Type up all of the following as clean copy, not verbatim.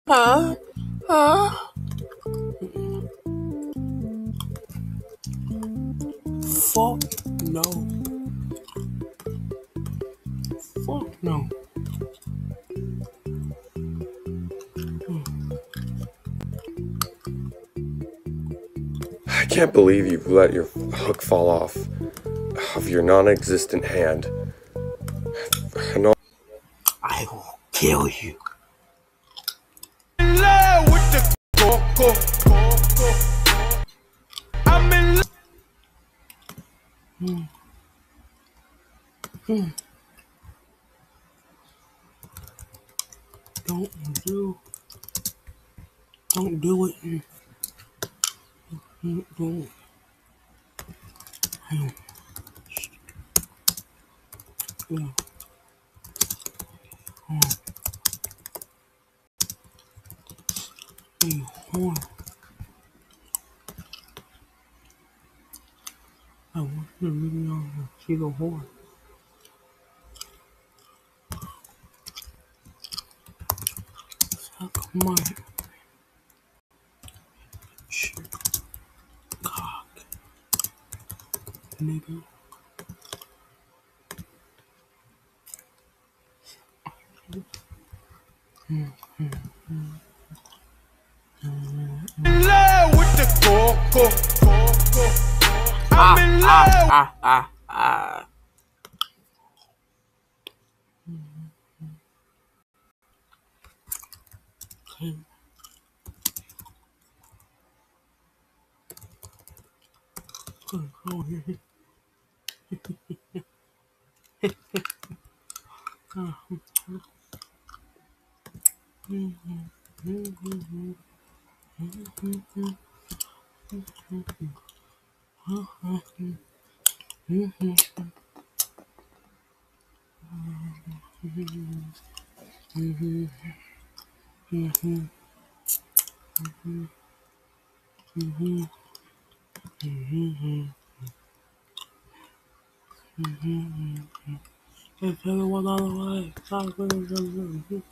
Huh? Huh? Fuck no. Fuck no. I can't believe you've let your hook fall off of your non-existent hand. I will kill you. In love with the coco. I'm in love. Don't do it. Don't. Hey, horn. I want you to leave me on see the horn. Suck my shit, cock, nigga. In love with the coco. I'm in love. Okay. Go here. Hey, tell me what other way. Stop with it.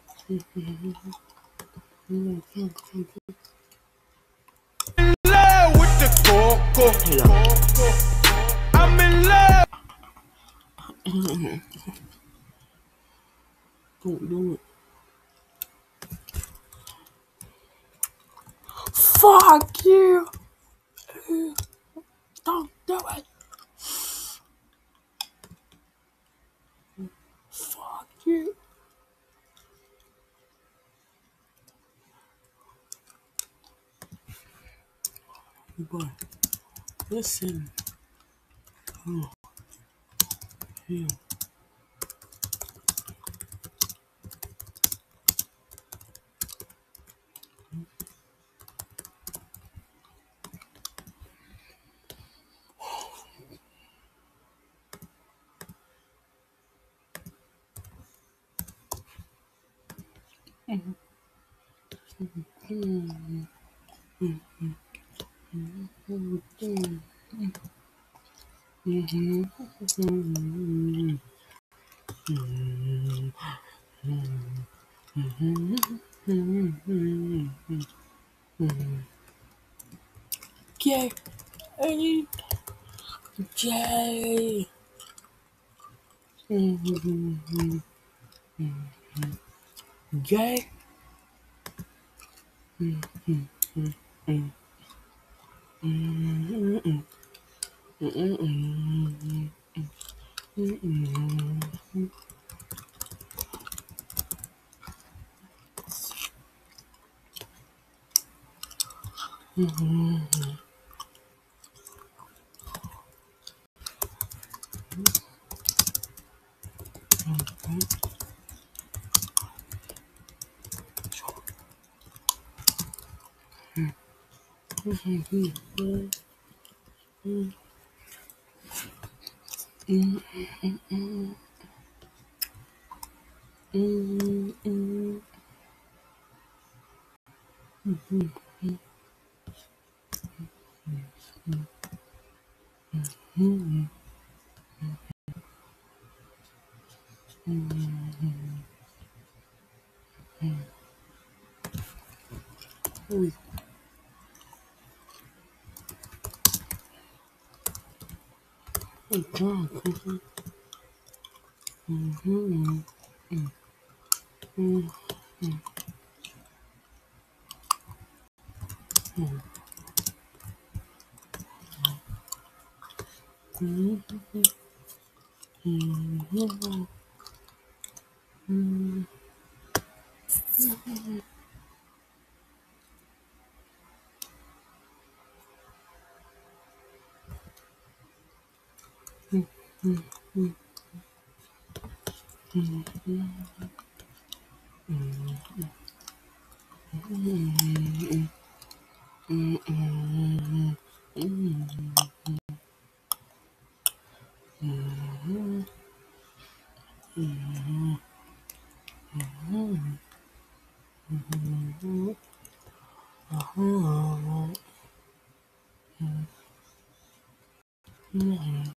In love with the coco. I'm in love. Don't do it. Fuck you. Don't do it. Fuck you. But listen. Oh, yeah. Gay. Hey, Jay. Gay. Oui.